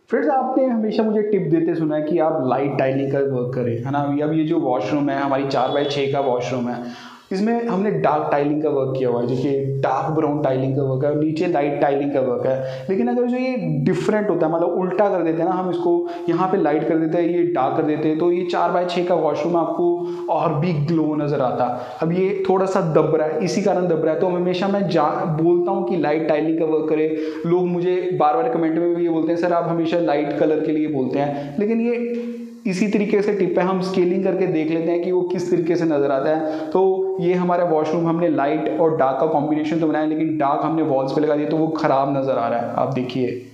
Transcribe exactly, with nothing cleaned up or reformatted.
Friends, आपने हमेशा मुझे टिप देते सुना है कि आप लाइट टाइलिंग का वर्क करें, है ना। अब ये जो वॉशरूम है, हमारी चार बाय छः का वॉशरूम है, इसमें हमने डार्क टाइलिंग का वर्क किया हुआ है। देखिए, डार्क ब्राउन टाइलिंग का वर्क है और नीचे लाइट टाइलिंग का वर्क है। लेकिन अगर जो ये डिफरेंट होता है, मतलब उल्टा कर देते हैं ना, हम इसको यहाँ पे लाइट कर देते हैं, ये डार्क कर देते हैं, तो ये चार बाय छः का वॉशरूम आपको और भी ग्लो नज़र आता। अब ये थोड़ा सा दब रहा है, इसी कारण दब रहा है। तो हमेशा मैं जा बोलता हूँ कि लाइट टाइलिंग का वर्क करें। लोग मुझे बार बार कमेंट में भी ये बोलते हैं, सर आप हमेशा लाइट कलर के लिए बोलते हैं, लेकिन ये इसी तरीके से टिप है। हम स्केलिंग करके देख लेते हैं कि वो किस तरीके से नज़र आता है। तो ये हमारा वॉशरूम हमने लाइट और डार्क का कॉम्बिनेशन तो बनाया, लेकिन डार्क हमने वॉल्स पे लगा दिया तो वो ख़राब नज़र आ रहा है। आप देखिए।